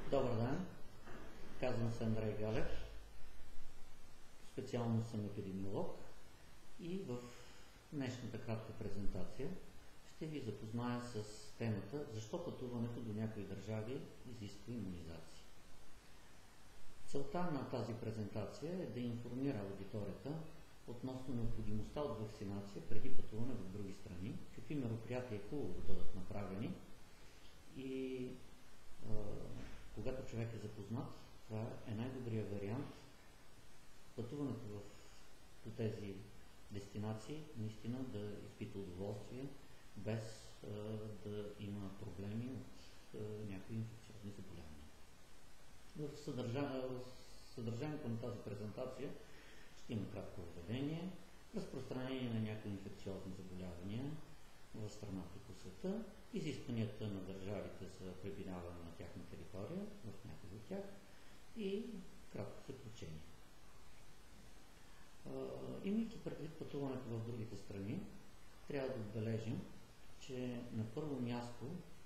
Добър ден, казвам се Андрей Галев, специално съм епидемиолог и в днешната кратка презентация ще ви запозная с темата защо пътуването до някои държави изисква имунизация. Целта на тази презентация е да информира аудиторията относно необходимостта от вакцинация преди пътуване в други страни, какви мероприятия е хубаво да бъдат направени и когато човек е запознат, това е най-добрият вариант пътуването до тези дестинации наистина да изпита удоволствие, без да има проблеми от някои инфекциозни заболявания. В съдържанието на тази презентация ще има кратко въведение, разпространение на някои инфекциозни заболявания в страната и по света, изискванията на държавите за пребиваване на тяхна територия, в някои от тях и кратко заключение. Имайки предвид пътуването в другите страни, трябва да отбележим, че на първо място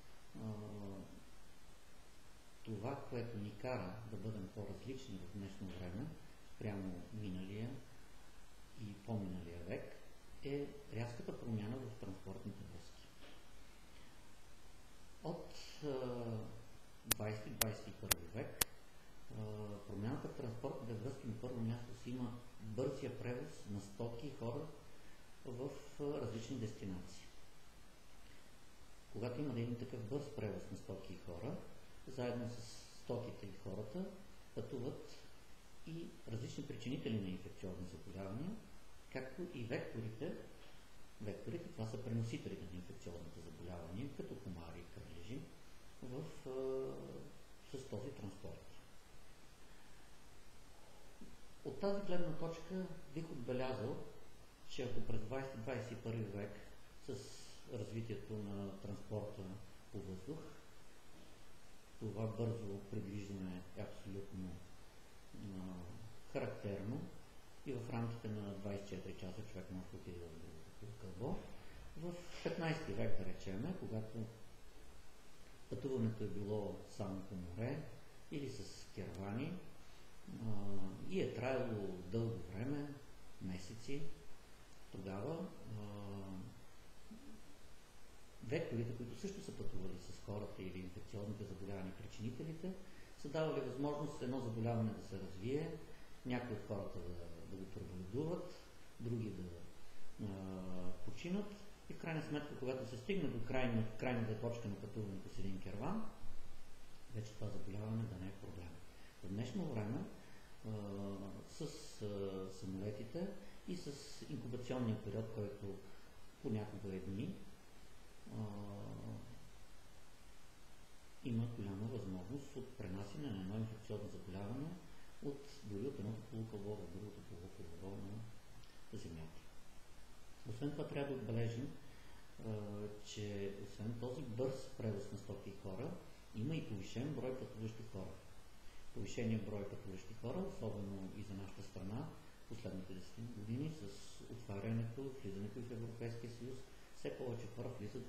това, което ни кара да бъдем по-различни в днешно време, спрямо миналия и по-миналия век, е рязката промяна в транспортните връзки. От 20-21 век промяната в транспортните връзки на първо място си има бързия превоз на стоки и хора в различни дестинации. Когато има един такъв бърз превоз на стоки и хора, заедно с стоките и хората пътуват и различни причинители на инфекциозни заболявания, както и векторите. Векторите, това са преносителите на инфекциозните заболявания, като комари и кърлежи, с този транспорт. От тази гледна точка бих отбелязал, че ако през 20-21 век с развитието на транспорта по въздух, това бързо придвижване е абсолютно характерно и в рамките на 24 часа човек може да отиде в другото кълбо. В 15 век, да речеме, когато пътуването е било само по море или с керавани и е траяло дълго време, месеци, тогава векторите, които също са пътували с хората или инфекциозните заболявания, причинителите, са давали възможност едно заболяване да се развие, някои от хората да го преболедуват, други да починат и в крайна сметка, когато се стигне до крайната точка на пътуването с един керван, вече това заболяване да не е проблем. В днешно време с самолетите и с инкубационния период, който понякога е дни, има голяма възможност от пренасене на едно инфекциозно заболяване дори от едното полукълбо в другото полукълбо на Земята. Освен това трябва да отбележим, че освен този бърз превоз на стоки и хора, има и повишен брой пътуващи хора. Повишения брой пътуващи хора, особено и за нашата страна, последните 10 години с отварянето, влизането в Европейския съюз, все повече хора влизат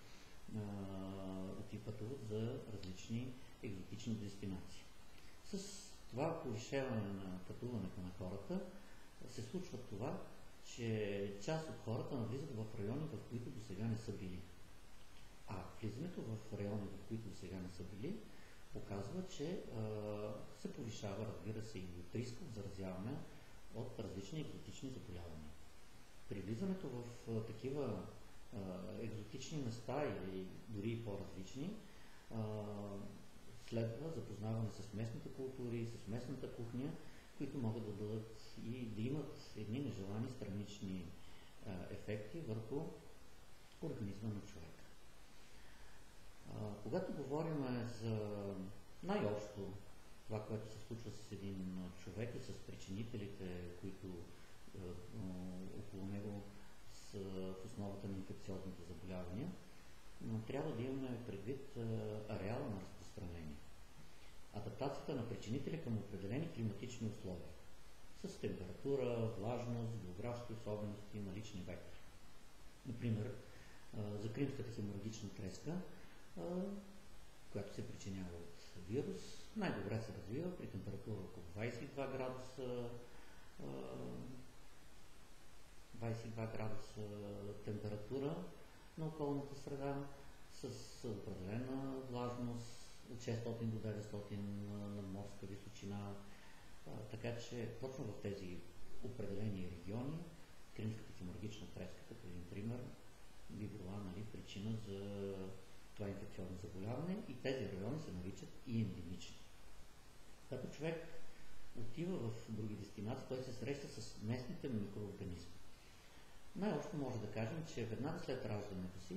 и пътуват за различни екзотични дестинации. С това повишаване на пътуването на хората се случва това, че част от хората навлизат в райони, в които до сега не са били. А влизането в райони, в които до сега не са били, показва, че се повишава, разбира се, и от риск от заразяване от различни екзотични заболявания. При влизането в такива екзотични места или дори и по-различни, следва запознаване с местните култури, с местната кухня, които могат да бъдат и да имат едни нежелани странични ефекти върху организма на човека. Когато говорим за най-общо това, което се случва с един човек и с причинителите, които около него са в основата на инфекциозните заболявания, но трябва да имаме предвид ареала на разпространение. Адаптацията на причинители към определени климатични условия с температура, влажност, географски особености, налични вектори. Например, за кримската хеморагична треска, която се причинява от вирус, най-добре се развива при температура около 22 градуса, 22 градуса температура на околната среда, с определена влажност от 600 до 900 на морска височина. Така че точно в тези определени региони кримската хеморагична треска, като един пример, би била причина за това инфекциозно заболяване, и тези райони се наричат и ендемични. Когато човек отива в други дестинации, той се среща с местните микроорганизми. Най-общо може да кажем, че веднага след раждането си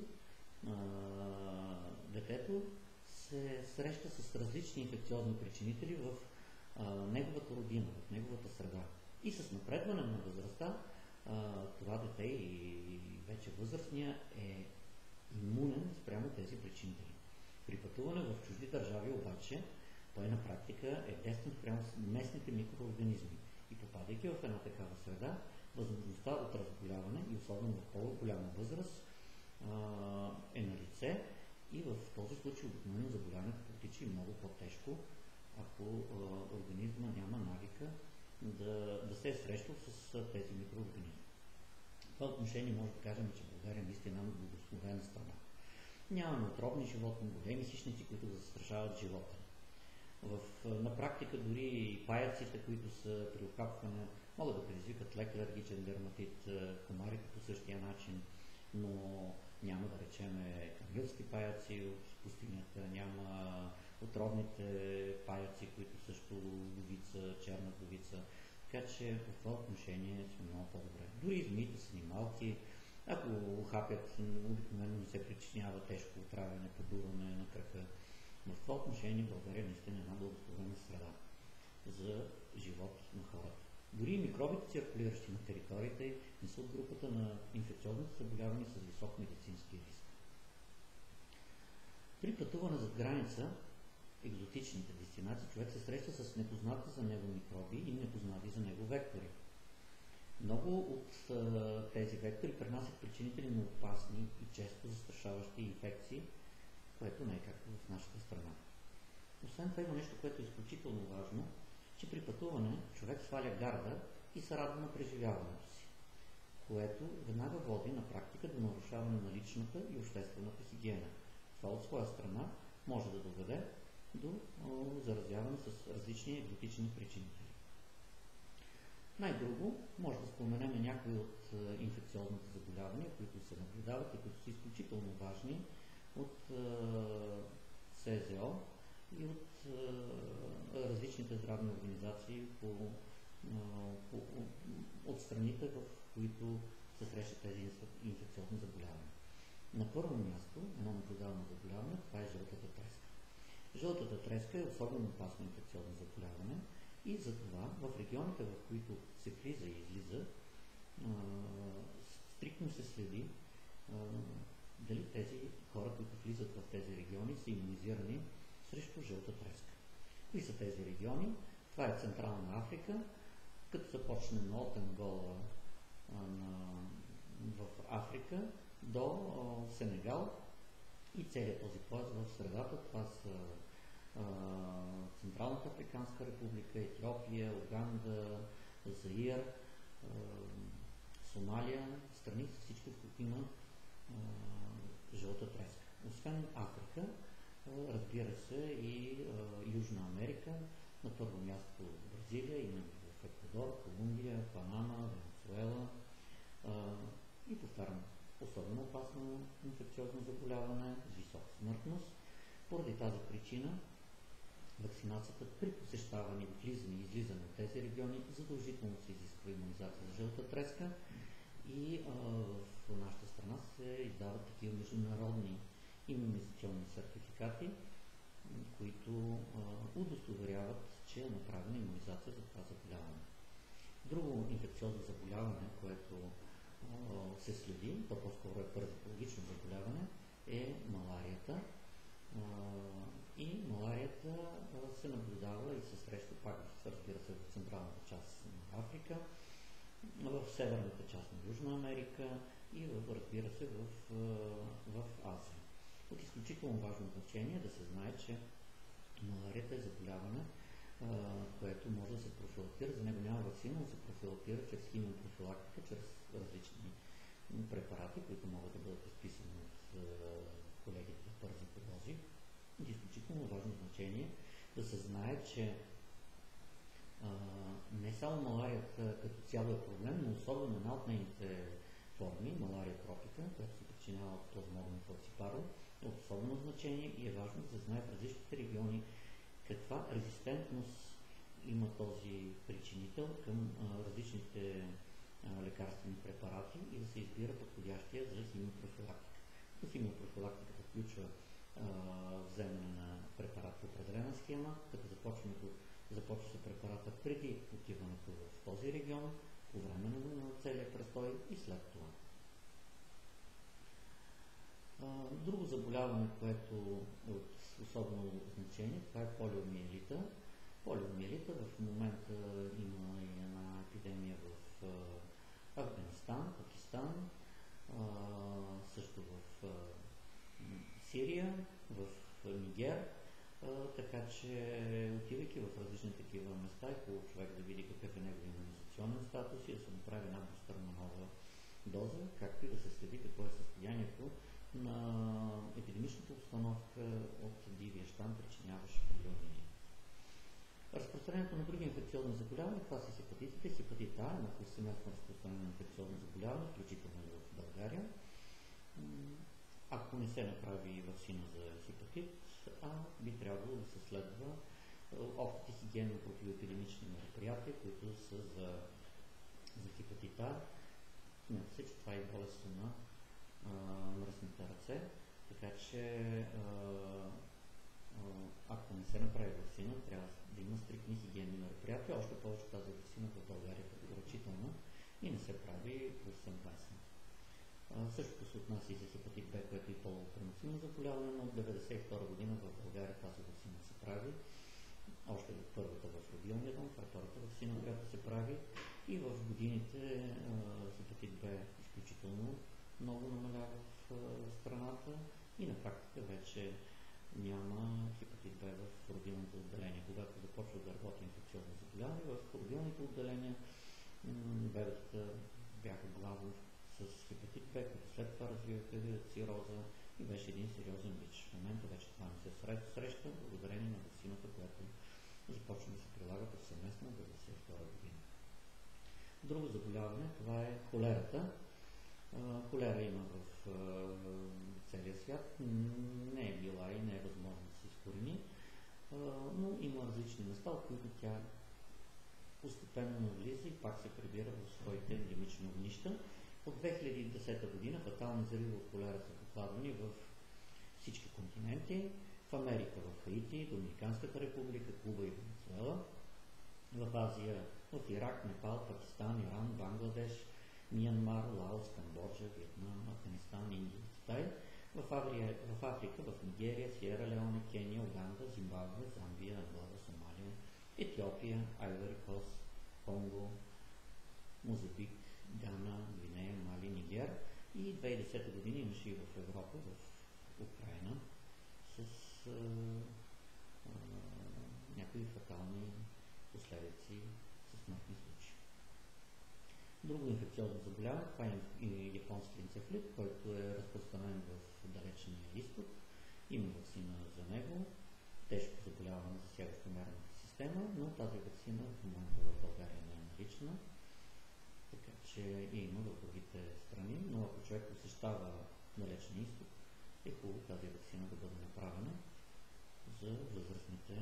детето се среща с различни инфекциозни причинители в неговата родина, в неговата среда. И с напредване на възрастта това дете и вече възрастния е имунен спрямо тези причинители. При пътуване в чужди държави обаче той на практика е тестван спрямо местните микроорганизми и попадайки в една такава среда, възможността от разболяване и особено в по-голяма възраст е на лице, и в този случай обикновено заболяването протича и много по-тежко, ако организма няма навика да се е срещал с тези микроорганизми. В това отношение може да кажем, че България наистина е една благословена страна. Нямаме отровни животни, големи хищници, които застрашават живота. На практика дори паяците, които са при окапване, могат да предизвикат лек алергичен дерматит, комарите по същия начин, но няма да речеме камилски паяци от пустинята, няма отровните паяци, които също ловица, черна ловица. Така че в това отношение сме много по-добре. Дори змиите са ни малки, ако хапят, обикновено не се причинява тежко отравяне, подуване на крака. Но в това отношение България наистина е една благословена среда за живот на хората. Дори и микробите, циркулиращи на територията, не са от групата на инфекциозните заболявания с висок медицински риск. При пътуване зад граница, екзотичните дестинации, човек се среща с непознати за него микроби и непознати за него вектори. Много от тези вектори пренасят причинители на опасни и често застрашаващи инфекции, което не е както в нашата страна. Освен това има нещо, което е изключително важно, че при пътуване човек сваля гарда и се радва на преживяването си, което веднага води на практика до нарушаване на личната и обществената хигиена. Това от своя страна може да доведе до заразяване с различни екзотични причинители. Най-друго може да споменем някои от инфекциозните заболявания, които се наблюдават и които са изключително важни от СЗО и от различните здравни организации от страните, в които се срещат тези инфекциозни заболявания. На първо място, едно наблюдавано заболяване, това е жълтата треска. Жълтата треска е особено опасно инфекциозно заболяване и затова в регионите, в които се влиза и излиза, стриктно се следи дали тези хора, които влизат в тези региони, са имунизирани срещу жълта треска. Кои са тези региони? Това е Централна Африка, като започнем от Ангола в Африка до Сенегал и целият този пояс в средата. Това са Централната Африканска република, Етиопия, Уганда, Заир, Сомалия, страни с всички, в които има жълта треска. Освен Африка, разбира се, и Южна Америка, на първо място Бразилия, именно в Еквадор, Колумбия, Панама, Венецуела и повтарям, особено опасно инфекциозно заболяване с висока смъртност. Поради тази причина вакцинацията при посещаване, влизане и излизане от тези региони задължително се изисква имунизация за жълта треска и в нашата страна се издават такива международни имунизационни сертификати, които удостоверяват, че е направена имунизация за това заболяване. Друго инфекциозно заболяване, което се следи, то по-скоро е паразитологично заболяване, е маларията. И маларията се наблюдава и се среща пак, разбира се, в централната част на Африка, в северната част на Южна Америка и, разбира се, в Азия. От изключително важно значение е да се знае, че маларията е заболяване, което може да се профилактира. За него няма ваксина, но се профилактира чрез химиопрофилактика, чрез различни препарати, които могат да бъдат изписани от колегите паразитолози. Изключително важно значение да се знае, че не само маларията като цяло е проблем, но особено една от нейните форми, малария тропика, която се причинява от плазмодиум фалципарум, е от особено значение и е важно да се знае в различните региони каква резистентност има този причинител към различните лекарствени препарати и да се избира подходящия за химиопрофилактика. Химиопрофилактиката включва вземане на препарат по определена схема, като започва се препарата преди отиването в този регион, по време на целия престой и след това. Друго заболяване, което е от особено значение, това е полиомиелита. Полиомиелита в момента има и една епидемия в Афганистан, Пакистан, също в Сирия, в Нигер, така че отивайки в различни такива места е хубаво човек да види какъв е неговия имунизационен статус и да се направи една бустерна нова доза, както и да се следи какво е състоянието на епидемичната обстановка от дивия щам, причиняващ полиомиелит. Разпространението на други инфекциозни заболявания, това са хепатитите. Хепатит А е на повсеместно разпространено инфекциозно заболяване, включително и в България. Ако не се направи ваксина за хепатит А, би трябвало да се следва общите хигиенно-противоепидемични мероприятия, които са за хепатит А. Смята се, че това е болест на мръсните ръце, така че ако не се направи ваксина, трябва да има стриктни хигиенни мероприятия, още повече тази ваксина в България е препоръчителна и не се прави повсеместно. Същото се отнася и за хепатит Б, което е полупреносимо заболяване, но от 1992 година в България тази ваксина се прави. Още в първата в родилния дом, това е втората ваксина, която се прави. И в годините хепатит Б изключително много намалява в страната и на практика вече няма хепатит Б в родилното отделение. Когато започва да работи инфекциозно заболяване, в родилните отделения бебетата бяха главно с хепатит Б, които след това развиваха цироза и беше един сериозен бич. В момента вече това не се среща, благодарение на ваксината, която започва да се прилага повсеместно в 1992 година. Друго заболяване, това е холерата. Холера има в целия свят, не е била и не е възможно да се изкорени, но има различни места, от които тя постепенно навлиза и пак се прибира в своите ендемични огнища. От 2010 година фатални взриви от холера са докладвани в всички континенти, в Америка, в Хаити, Доминиканската република, Куба и Венецуела, в Азия, в Ирак, Непал, Пакистан, Иран, Бангладеш, Миянмар, Лаос, Камбоджа, Виетнам, Афганистан, Индия и Китай, в Африка, в Нигерия, Сиера Леоне, Кения, Уганда, Зимбабве, Замбия, Ангола, Сомалия, Етиопия, Айвори Кост, Конго, Мозамбик, Гана, Гвинея, Мали, Нигер и 2010 година имаше и в Европа, в Украина, с някои фатални последици, с смъртни случаи. Друго инфекциозно заболяване, това е и японски енцефалит, който е разпространен в далечния изток. Има ваксина за него, тежко заболяване, засягащо нервната система, но тази ваксина в момента в България не е налична, така че има в другите страни, но ако човек посещава далечния изток, е хубаво тази ваксина да бъде направена за възрастните,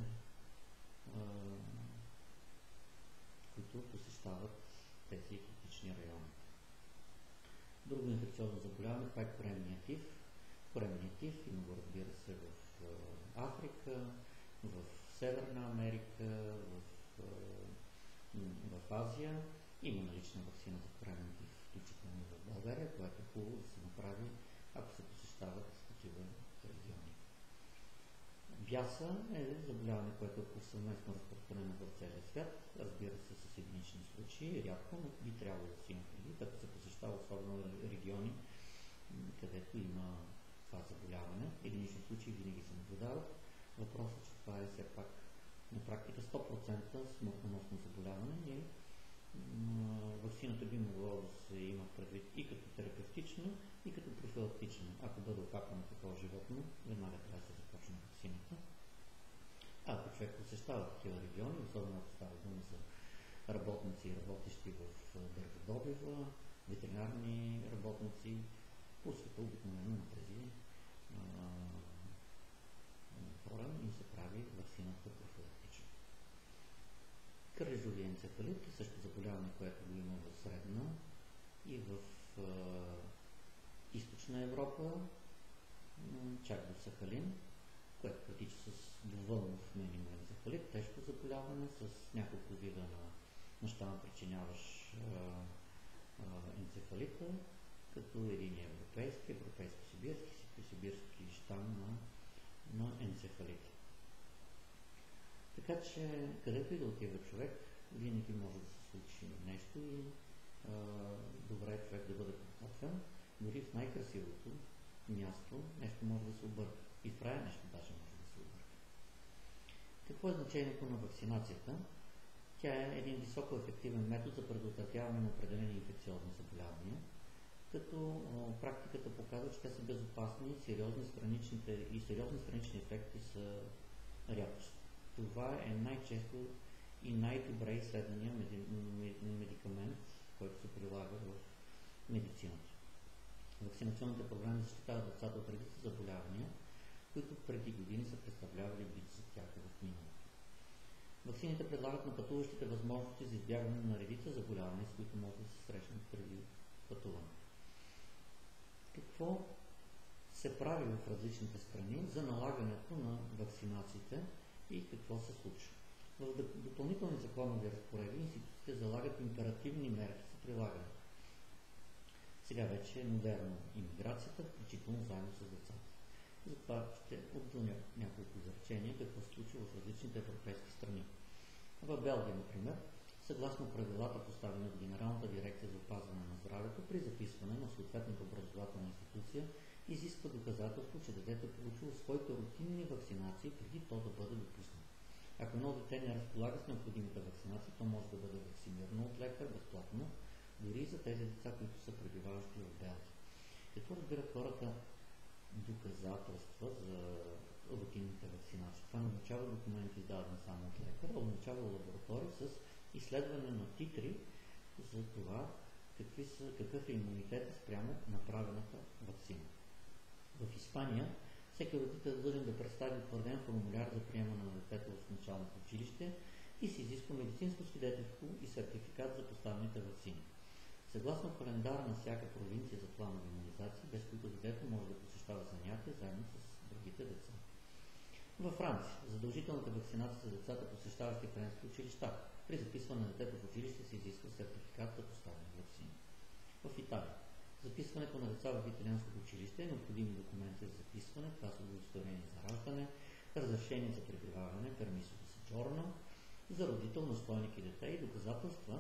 които посещават тези критични райони. Друго инфекциозно заболяване, това е коремния тиф. Коремния тиф има го, разбира се, в Африка, в Северна Америка, в Азия. Има налична ваксина за коремен тиф, включително в България, което е хубаво да се направи, ако се посещават такива региони. Вяса е заболяване, което е повсеместно разпространено в целия свят, разбира се с единични случаи, рядко, но би трябвало да се има предвид, като се посещава особено региони, където има това заболяване. Единични случаи винаги се наблюдават. Въпросът е, че това е все пак на практика 100% смъртоносно заболяване и ваксината би могло да се има предвид и като терапевтична, и като профилактична. Ако бъде окапано такова животно, веднага трябва да се започне ваксината. Ако човек посещава такива региони, особено ако става дума за работници, работещи в дърводобива, ветеринарни работници, по света обикновено на тези хора им се прави ваксината профилактично. Кръжовия енцефалит е също заболяване, което го има в Средна и в Източна Европа, чак до Сахалин, което протича с двувълнов менингоенцефалит, тежко заболяване с няколко вида на неща, причиняващ енцефалита, като един европейско-сибирски, сибирски щам на енцефалита. Така че, където и да отива човек, винаги може да се случи нещо и добре е човек да бъде подготвен. Дори в най-красивото място нещо може да се обърка. И в рая нещо даже може да се обърка. Какво е значението на вакцинацията? Тя е един високо ефективен метод за предотвратяване на определени инфекциозни заболявания, като практиката показва, че те са безопасни и сериозни странични ефекти са рядкост. Това е най-често и най-добре изследвания медикамент, който се прилага в медицината. Вакцинационните програми защитават децата от редица заболявания, които преди години са представлявали бич за тях в миналото. Ваксините предлагат на пътуващите възможности за избягване на редица заболявания, с които могат да се срещнат преди пътуването. Какво се прави в различните страни за налагането на вакцинациите и какво се случва? В допълнителни законови разпоредби институциите залагат императивни мерки за прилагане. Сега вече е модерно имиграцията, включително заедно с децата. Затова ще отделя няколко изречения какво се случва в различните европейски страни. В Белгия, например, съгласно правилата, поставени от Генералната дирекция за опазване на здравето, при записване на съответната образователна институция изисква доказателство, че детето е получило своите рутинни вакцинации преди то да бъде допуснато. Ако едно дете не разполага с необходимите вакцинации, то може да бъде вакцинирано от лекар безплатно, дори и за тези деца, които са пребиваващи в Белгия. Какво разбират хората доказателства за рутинните вакцинации? Това не означава документи, издадени само от лекар, а означава лаборатории с изследване на титри за това какъв е имунитет спрямо направената вакцина. В Испания всеки родител е длъжен да представи утвърден формуляр за приемане на детето в началното училище и се изисква медицинско свидетелство и сертификат за поставените вакцини. Съгласно календара на всяка провинция за планови имунизации, без които детето може да посещава занятия заедно с другите деца. Във Франция задължителната вакцинация за децата, посещаващи френски училища. При записване на детето в училище се изисква сертификат за поставени вакцини. В Италия записването на деца в италианското училище е необходими документи за записване, това са удостоверение за раждане, разрешение за пребиваване, пермисо да седжорно, за родител, настойник и дете и доказателства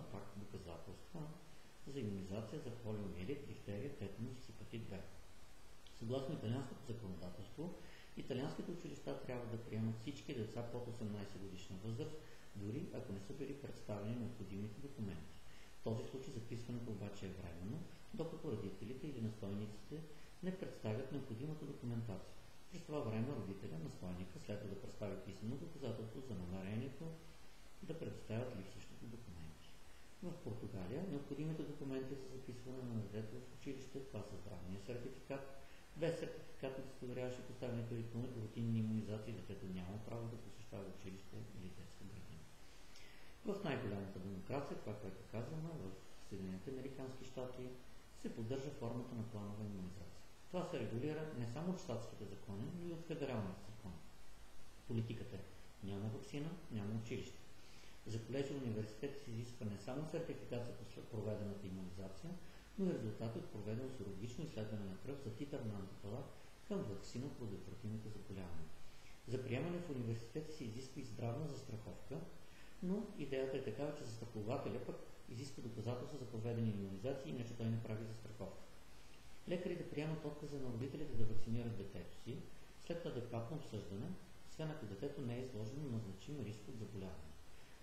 за имунизация за полиомиелит, дифтерия, тетанус и хепатит Б. Съгласно италианското законодателство, италианските училища трябва да приемат всички деца под 18 годишна възраст, дори ако не са били представени необходимите документи. В този случай записването обаче е временно, докато родителите или настойниците не представят необходимата документация. През това време родителя, настойника, следва да представи писмено доказателство за намерението да предоставят липсващите документи. В Португалия необходимите документи за записване на детето в училище, това са здравния сертификат. Без сертификат, удостоверяващи поставените рутинни имунизации, детето няма право да посещава училище или детска градина. В най-голямата демокрация, това, което казваме, в Съединените американски щати, се поддържа формата на планова имунизация. Това се регулира не само от щатските закони, но и от федералните закони. Политиката е: няма вакцина, няма училище. За колежи и университети се изисква не само сертификат за проведената имунизация, но и резултати от проведено серологично изследване на кръв за титър на антитела към ваксина от предотвратимите заболявания. За приемане в университети се изисква и здравна застраховка, но идеята е такава, че застрахователя пък изисква доказателства за проведени имунизации, иначе той не прави застраховка. Лекарите приемат отказа на родителите да вакцинират детето си след адекватно обсъждане, освен ако детето не е изложено на значим риск от заболяване.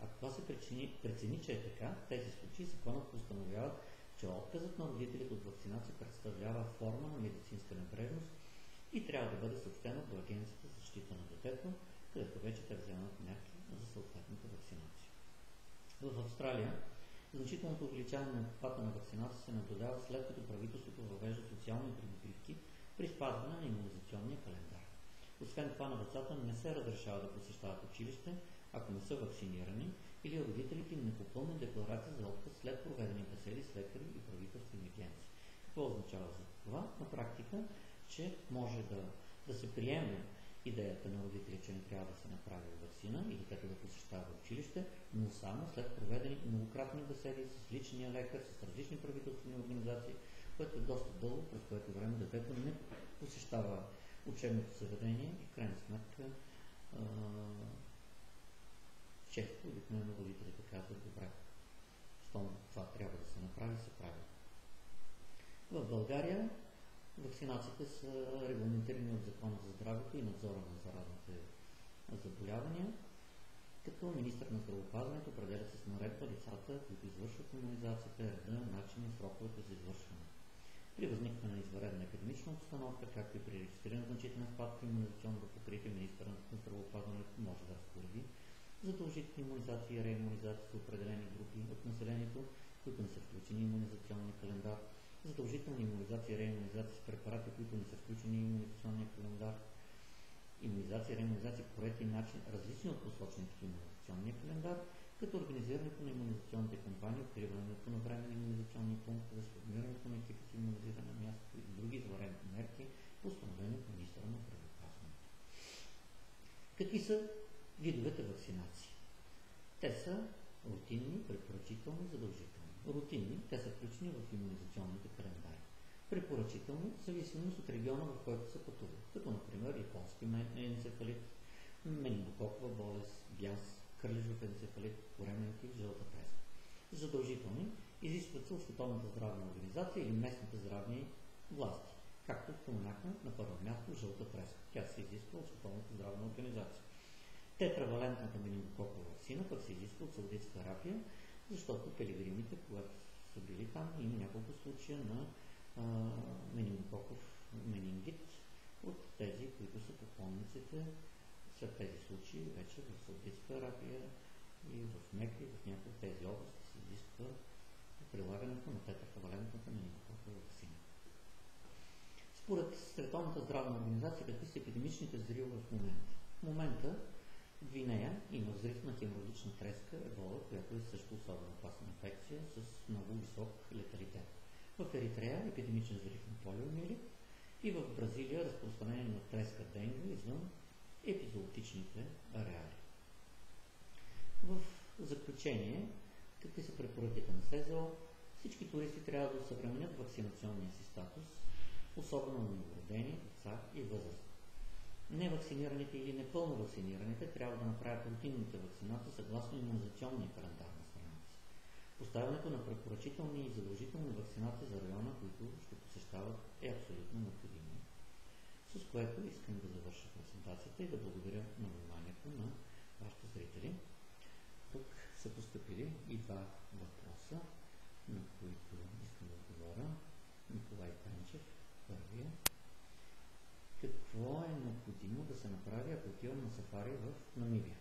Ако това се прецени, че е така, в тези случаи законът постановява, че отказът на родителите от вакцинация представлява форма на медицинска небрежност и трябва да бъде съобщено до Агенцията за защита на детето, където вече те вземат мерки за съответната вакцинация. В Австралия значителното увеличаване на обхвата на вакцинация се наблюдава след като правителството въвежда социални придобивки при спазване на имунизационния календар. Освен това на децата не се разрешава да посещават училище, ако не са вакцинирани или родителите им не попълнят декларация за отказ след проведени беседи с лекари и правителствени агенции. Какво означава за това? На практика, че може да се приеме идеята на родители, че не трябва да се направи вакцина и детето да посещава училище, но само след проведени многократни беседи с личния лекар, с различни правителствени организации, което е доста дълго, през което време детето не посещава учебното заведение и в крайна сметка често обикновено родителите казват: добре, щом това трябва да се направи, се прави. В България вакцинациите са регламентирани от Закона за здравето и надзора на заразните заболявания, като министър на здравеопазването определя с наредба лицата, които извършват имунизацията, реда, начини и сроковете за извършване. При възникване на извънредна епидемична обстановка, както и при регистриран значителен спад в имунизационното покритие, министърът на здравеопазването може да разпореди задължителни имунизации и реимунизации за определени групи от населението, които не са включени в имунизационния календар, задължителни имунизации и реимунизации с препарати, които не са включени в имунизационния календар, имунизация и реимунизация по ред и начин, различни от посочените в имунизационния календар, като организирането на имунизационните кампании, откриването на временни имунизационни пунктове, сформирането на екипи за имунизиране на място и други извънредни мерки, постановени от министъра на здравеопазването. Какви са видовете вакцинации? Те са рутинни, препоръчителни, задължителни. Рутинни, те са включени в имунизационните календари. Препоръчителни, в зависимост от региона, в който се пътува, като например японски енцефалит, менингококова болест, бяс, кърлежов енцефалит, коремен тиф, жълта треска. Задължителни изискват се от Световната здравна организация или местните здравни власти, както споменахме на първо място жълта треска. Тя се изисква от Световната здравна организация. Тетравалентната менингококова ваксина пък се изисква от Саудитска Арабия, защото пилигримите, когато са били там, има няколко случая на менингококов менингит от тези, които са поклонниците. След тези случаи вече в Саудитска Арабия и в Мека и в някои от тези области се изисква прилагането на тетравалентната менингококова ваксина. Според Световната здравна организация, какви са епидемичните взриви в момента? В момента в Гвинея има взрив на хеморагична треска, ебола, която е също особено опасна инфекция с много висок леталитет. В Еритрея епидемичен взрив на полиомиелит и в Бразилия разпространение на треска денgue извън епизоотичните ареали. В заключение, какви са препоръките на СЗО? Всички туристи трябва да осъвременят вакцинационния си статус, особено на новородени, деца и възраст. Невакцинираните или непълно вакцинираните трябва да направят рутинната вакцинация съгласно имунизационния календар на страната си. Поставянето на препоръчителни и задължителни вакцинации за района, които ще посещават, е абсолютно необходимо. С което искам да завърша презентацията и да благодаря на вниманието на вашите зрители. Тук са постъпили и два въпроса, на които искам да отговоря. Николай Пенчев, първия. Какво е необходимо да се направи, ако отивам на сафари в Намибия?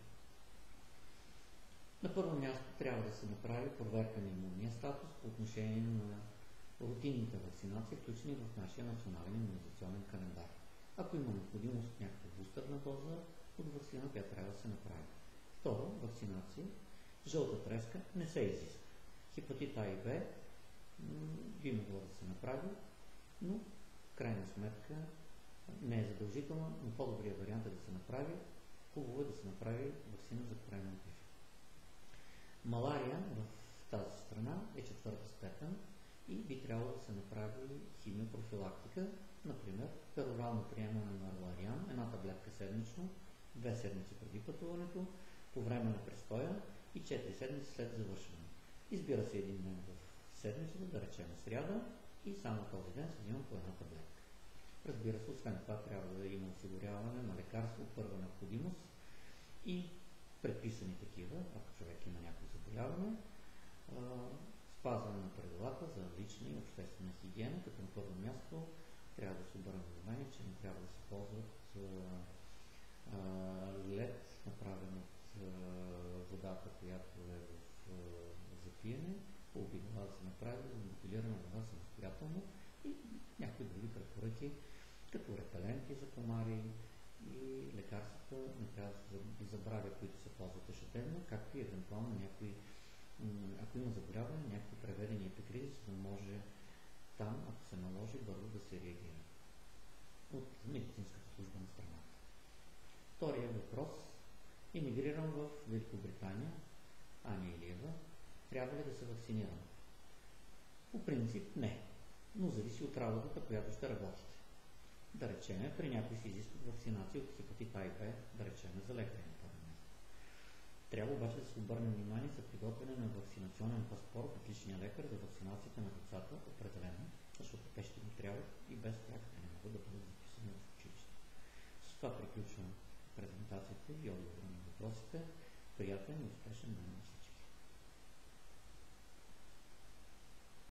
На първо място трябва да се направи проверка на имунния статус по отношение на рутинните вакцинации, включени в нашия национален имунизационен календар. Ако има необходимост от някаква бустерна доза от вакцина, тя трябва да се направи. Второ, вакцинация. Жълта треска не се изисква. Хепатит А и Б би могло да се направи, но в крайна сметка не е задължително, но по-добрият вариант е да се направи. Хубаво е да се направи вакцина за коремен тиф. Малария в тази страна е четвърта степен и би трябвало да се направи химиопрофилактика, например перорално приемане на Лариан, една таблетка седмично, 2 седмици преди пътуването, по време на престоя и 4 седмици след завършване. Избира се един ден в седмицата, да речем сряда, и само този ден се взима по една таблетка. Разбира се, освен това трябва да има осигуряване на лекарство от първа необходимост и предписани такива, ако човек има заболяване, спазване на правилата за лична и обществена хигиена, като на първо място трябва да се обърне внимание, че не трябва да се ползват лед, направен от водата, която е за пиене, по обикновено да се направи за бутилирана вода самостоятелно и някои други препоръки, като репеленти за комари и лекарствата, не трябва да се забравя, които се ползват ежедневно, както и евентуално някои, ако има заболяване, някакви преведени епикризи, за да може там, ако се наложи, бързо да се реагира от медицинската служба на страната. Втория въпрос. Емигрирам в Великобритания, Аня Илиева. Трябва ли да се вакцинирам? По принцип не, но зависи от работата, която ще работите. Да речем, при някои се изискват вакцинации от хепатит А и Б, да речем за лекари на това място. Трябва обаче да се обърне внимание за приготвяне на вакцинационен паспорт от личния лекар за вакцинацията на децата, определено, защото те ще ни трябват и без тях те не могат да бъдат записани в училище. С това приключвам презентацията и отговора на въпросите. Приятен и успешен ден!